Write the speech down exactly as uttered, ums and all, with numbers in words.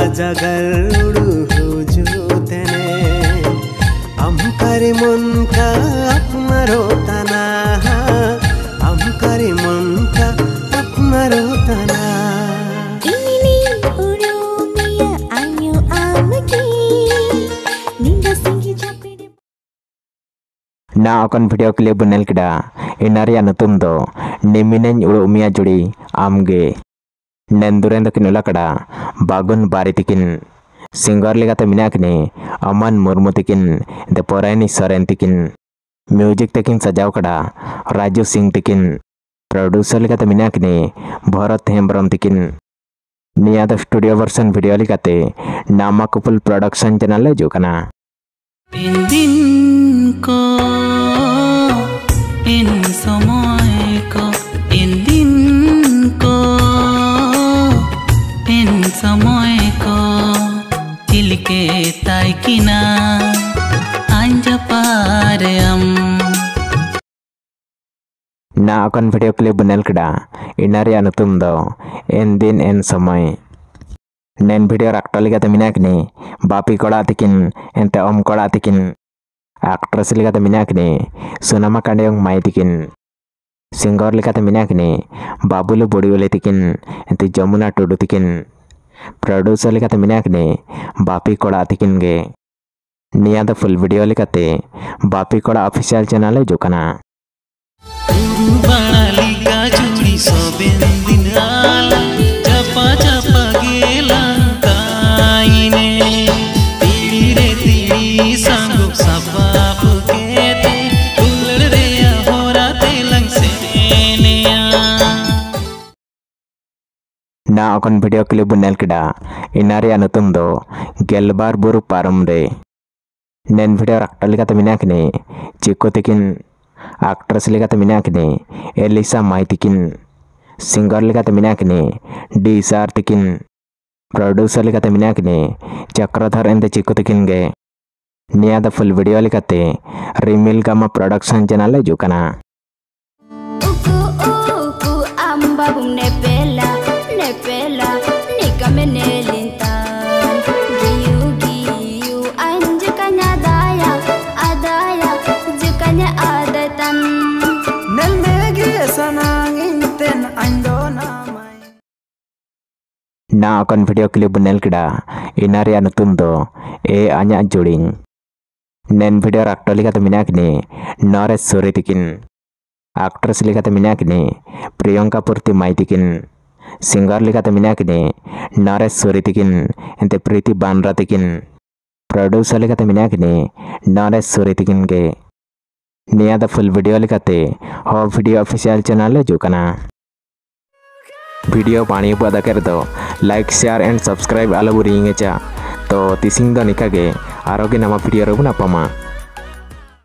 जगड़ हुजू तेने हम करे मन का अपनारो तना हम करे मन का अपनारो तना ना अकन वीडियो क्लिप बनल किदा इनारिया नुतुम दो निमिनेन उड़ो मिया जुड़ी आमगे नेंदुरेन दो किनुला कड़ा बागुन बारी तिकिन सिंगर लेगाते मिनाकने अमन मुर्मु तिकिन द पोरायनी सरेन तिकिन म्यूजिक तिकिन सजाव कड़ा राजू सिंह तिकिन प्रोड्यूसर लेगाते मिनाकने भरत हेम्ब्रम तिकिन निया द स्टूडियो वर्सन वीडियो लेगाते नामा कपुल प्रोडक्शन चैनल ले जो कना इन दिन को इन समय को इन दिन को इन समय को तिलके ताई किना अंज पारम ना अकन वीडियो क्लिप बनल कड़ा इनारिया नुतुम दो इन दिन इन समय नेन वीडियो एक्टर लेगाते मिनाकने बापी कोड़ा तिकिन एंते ओम कोड़ा तिकिन एक्ट्रेस लेगाते मिनाकने सुनामा कांडेयों माई तिकिन सिंगर लेगाते मिनाकने बाबुलु बोड़ीवले तिकिन एंते जमुना टुडू तिकिन प्रोड्यूसर लेगाते मिनाकने बापी कोड़ा तिकिन गे निया द फुल वीडियो लेगाते बापी कोड़ा ऑफिशियल चैनल है जो कना ना अकन वीडियो क्लिप बनल किदा इनारिया नुतुम दो गेलबार बुरु पारम रे नेन वीडियो एक्टर लेगाते मिनाकने चिको तिकिन एक्ट्रेस लेगाते मिनाकने एलिसा माई तिकिन सिंगर लेगाते मिनाकने डी सार तिकिन प्रोड्यूसर लेगाते मिनाकने चक्रधर एंड चिको तिकिन गे निया द फुल वीडियो लेगाते रिमिल गामा प्रोडक्शन चैनल ले जो कना ना अकन वीडियो क्लिप बनल किदा इनारिया नुतुम दो ए आन्या जुड़िंग नेन वीडियो एक्टर लेगाते मिनाकने नरेश सोरे तिकिन एक्ट्रेस लेगाते मिनाकने प्रियंका पूर्ति माई तिकिन सिंगर लेगाते मिनाकने नरेश सोरे तिकिन एंते प्रीति बानरा तिकिन प्रोड्यूसर लेगाते मिनाकने नरेश सोरे तिकिन गे निया द फुल वीडियो लेगाते हो वीडियो ऑफिशियल चैनल ले जो कना वीडियो पानी पदा कर दो लाइक शेयर एंड सब्सक्राइब आलो बुरी चा तो तिसिंग दो निका गे आरोगे नामा वीडियो रो ना पमा।